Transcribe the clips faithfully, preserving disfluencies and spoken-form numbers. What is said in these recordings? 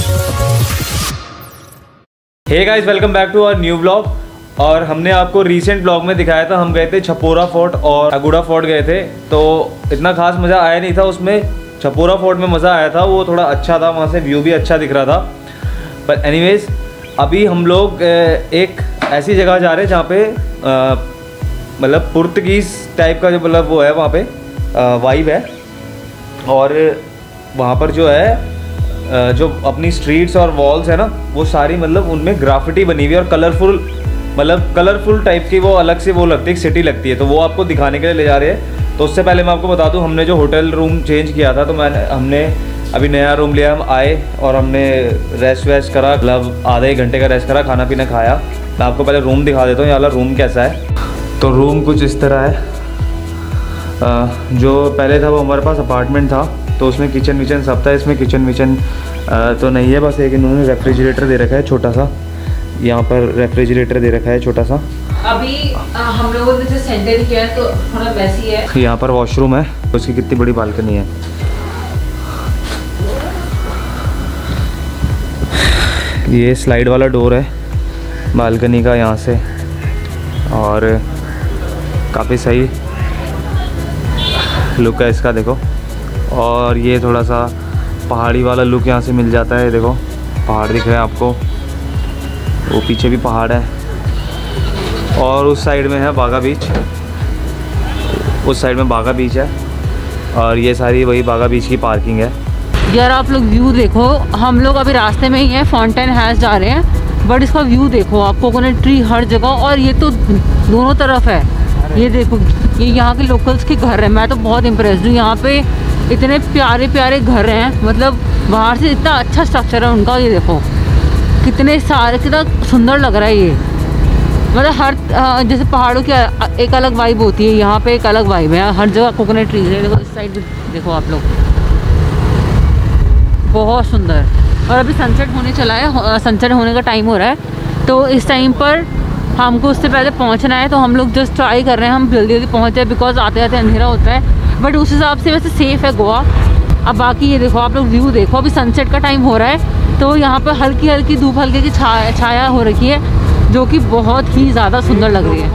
Hey guys, welcome back to our new vlog. और हमने आपको रीसेंट व्लॉग में दिखाया था, हम गए थे छपोरा फोर्ट और अगुड़ा फोर्ट गए थे। तो इतना खास मज़ा आया नहीं था उसमें। छपोरा फोर्ट में मज़ा आया था, वो थोड़ा अच्छा था, वहाँ से व्यू भी अच्छा दिख रहा था। पर एनीवेज अभी हम लोग एक ऐसी जगह जा रहे हैं जहाँ पे मतलब पुर्तगीज़ टाइप का जो मतलब वो है, वहाँ पे वाइब है। और वहाँ पर जो है जो अपनी स्ट्रीट्स और वॉल्स है ना, वो सारी मतलब उनमें ग्राफिटी बनी हुई है और कलरफुल, मतलब कलरफुल टाइप की वो अलग से वो लगती है, सिटी लगती है। तो वो आपको दिखाने के लिए ले जा रहे हैं। तो उससे पहले मैं आपको बता दूं, हमने जो होटल रूम चेंज किया था, तो मैंने हमने अभी नया रूम लिया। हम आए और हमने रेस्ट वेस्ट करा, मतलब आधे एक घंटे का रेस्ट करा, खाना पीना खाया। मैं आपको पहले रूम दिखा देता हूँ, ये वाला रूम कैसा है। तो रूम कुछ इस तरह है। आ, जो पहले था वो हमारे पास अपार्टमेंट था, तो उसमें किचन विचन सब था। इसमें किचन विचन तो नहीं है, बस एक इन्होंने रेफ्रिजरेटर दे रखा है छोटा सा। यहाँ पर रेफ्रिजरेटर दे रखा है छोटा सा। अभी आ, हम लोगों ने जो सेंटर किया है तो थोड़ा वैसी है। यहाँ पर वॉशरूम है, उसकी कितनी बड़ी बालकनी है। ये स्लाइड वाला डोर है बालकनी का यहाँ से, और काफ़ी सही लुक है इसका, देखो। और ये थोड़ा सा पहाड़ी वाला लुक यहाँ से मिल जाता है। देखो पहाड़ दिख रहे हैं आपको, वो पीछे भी पहाड़ है। और उस साइड में है बागा बीच, उस साइड में बागा बीच है। और ये सारी वही बागा बीच की पार्किंग है। यार आप लोग व्यू देखो, हम लोग अभी रास्ते में ही हैं, फाउंटेन हैज जा रहे हैं, बट इसका व्यू देखो आप, कोकोनट ट्री हर जगह, और ये तो दोनों तरफ है। ये देखो, ये यहाँ के लोकल्स के घर हैं। मैं तो बहुत इम्प्रेस्ड हूँ, यहाँ पे इतने प्यारे प्यारे घर हैं, मतलब बाहर से इतना अच्छा स्ट्रक्चर है उनका। ये देखो कितने सारे, कितना सुंदर लग रहा है ये। मतलब हर जैसे पहाड़ों की एक अलग वाइब होती है, यहाँ पे एक अलग वाइब है। हर जगह कोकोनट ट्रीज है। देखो इस साइड भी देखो आप लोग, बहुत सुंदर। और अभी सनसेट होने चला है, सनसेट होने का टाइम हो रहा है। तो इस टाइम पर हमको उससे पहले पहुंचना है, तो हम लोग जस्ट ट्राई कर रहे हैं हम जल्दी जल्दी पहुंच जाए, बिकॉज आते आते अंधेरा होता है। बट उस हिसाब से वैसे सेफ़ है गोवा। अब बाकी ये देखो आप लोग व्यू देखो, अभी सनसेट का टाइम हो रहा है, तो यहाँ पर हल्की हल्की धूप, हल्की की छाया छाया हो रखी है, जो कि बहुत ही ज़्यादा सुंदर लग रही है।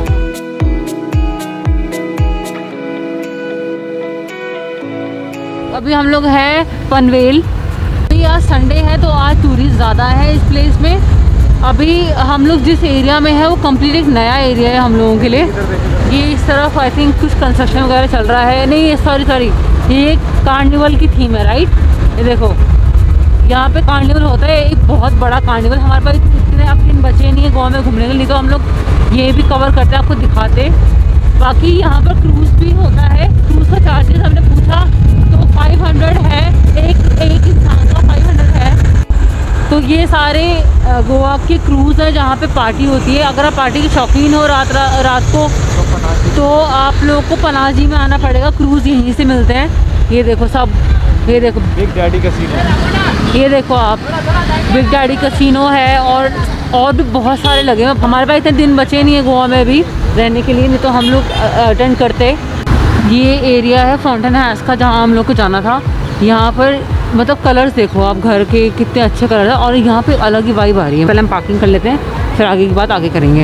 अभी हम लोग हैं पनवेल। आज संडे है तो आज टूरिस्ट ज़्यादा है इस प्लेस में। अभी हम लोग जिस एरिया में है वो कंप्लीट एक नया एरिया है हम लोगों के लिए। ये इस तरफ आई थिंक कुछ कंस्ट्रक्शन वगैरह चल रहा है। नहीं सॉरी सॉरी ये एक कार्निवल की थीम है, राइट। ये देखो यहाँ पे कार्निवल होता है, एक बहुत बड़ा कार्निवल। हमारे पास इतने अब दिन बचे नहीं है गोवा में घूमने के लिए, तो हम लोग ये भी कवर करते हैं, आपको दिखाते। बाकी यहाँ पर क्रूज़ भी होता है। क्रूज़ का चार्जेस हमने पूछा तो फाइव हंड्रेड है, एक एक इंसान का फाइव हंड्रेड है। तो ये सारे गोवा के क्रूज़ है जहाँ पे पार्टी होती है। अगर आप पार्टी के शौकीन हो रात रा, रात को तो आप लोग को पनाजी में आना पड़ेगा। क्रूज़ यहीं से मिलते हैं। ये देखो सब, ये देखो बिग डैडी कैसीनो, ये देखो आप बिग डैडी कैसीनो है, और और भी बहुत सारे लगे हैं। हमारे पास इतने दिन बचे नहीं है गोवा में अभी रहने के लिए, नहीं तो हम लोग अटेंड करते। ये एरिया है फाउंटेन हैस का, जहाँ हम लोग को जाना था। यहाँ पर मतलब कलर्स देखो आप, घर के कितने अच्छे कलर है, और यहाँ पे अलग ही वाइब आ रही है। पहले हम पार्किंग कर लेते हैं, फिर आगे की बात आगे करेंगे।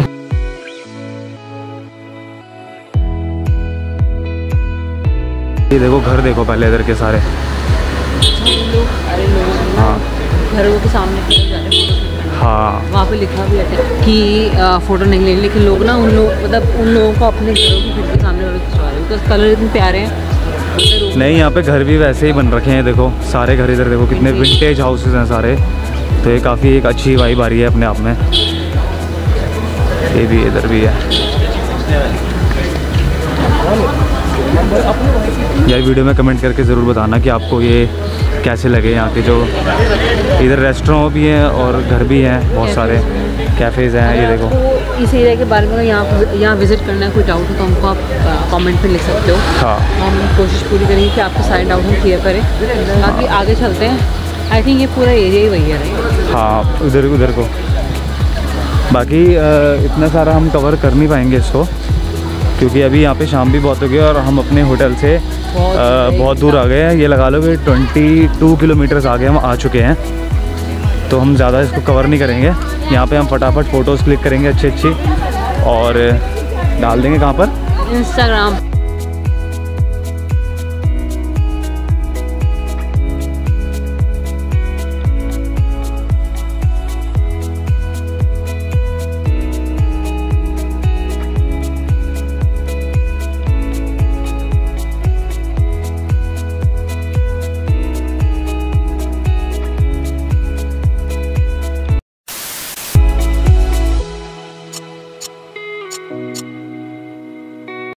ये देखो घर देखो पहले इधर के सारे। हाँ घरों के सामने हाँ, वहाँ पे लिखा भी है कि आ, फ़ोटो नहीं लेनी, लेकिन लोग ना उन लोग मतलब उन लोगों को अपने घरों की खिड़की के सामने वाले खिंचवा रहे हैं, बिकॉज कलर इतने प्यारे हैं। नहीं यहाँ पे घर भी वैसे ही बन रखे हैं। देखो सारे घर इधर देखो, कितने विंटेज हाउसेस हैं सारे। तो ये काफ़ी एक अच्छी वाइब आ रही है अपने आप में। ये भी इधर भी है यार। वीडियो में कमेंट करके ज़रूर बताना कि आपको ये कैसे लगे। यहाँ के जो इधर रेस्टोरेंट भी हैं और घर भी हैं, बहुत सारे कैफ़ेज़ हैं। ये देखो इस एरिया के बारे में यहाँ यहाँ विज़िट करना है, कोई डाउट हो तो हमको आप कमेंट पे लिख सकते हो। हाँ, हम कोशिश पूरी करेंगे कि आपके सारे डाउट हम क्लियर करें। बाकी आगे चलते हैं। आई थिंक ये पूरा एरिया ही वही है, राइट। हाँ उधर उधर को। बाकी इतना सारा हम कवर कर नहीं पाएंगे इसको, क्योंकि अभी यहाँ पे शाम भी बहुत हो गई और हम अपने होटल से बहुत, आ, बहुत दूर आ गए हैं। ये लगा लो कि बाईस किलोमीटर्स आगे हम आ चुके हैं। तो हम ज़्यादा इसको कवर नहीं करेंगे। यहाँ पे हम फटाफट फ़ोटोज़ क्लिक करेंगे अच्छी अच्छी और डाल देंगे कहाँ पर, इंस्टाग्राम।